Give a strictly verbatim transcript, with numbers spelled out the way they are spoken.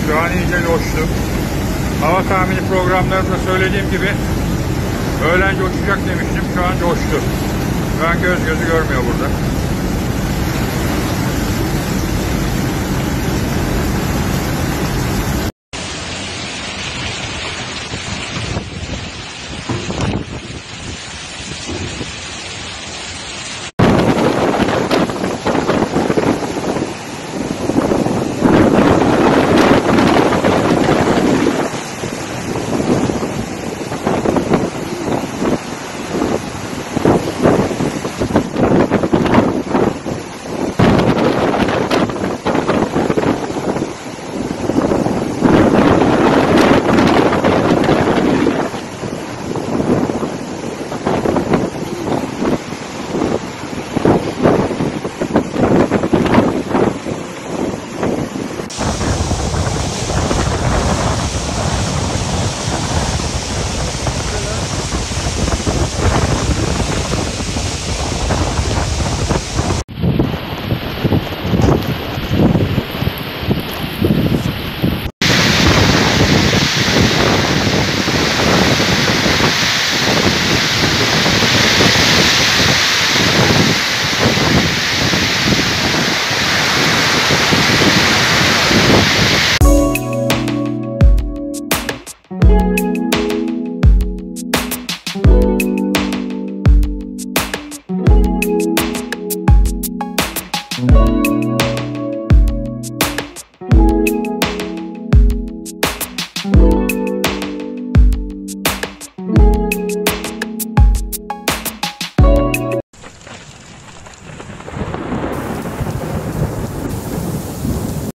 Şu an iyice coştu. Hava tahmini programlarımda söylediğim gibi öğlen coşacak demiştim. Şu an coştu. Şu an göz gözü görmüyor burada.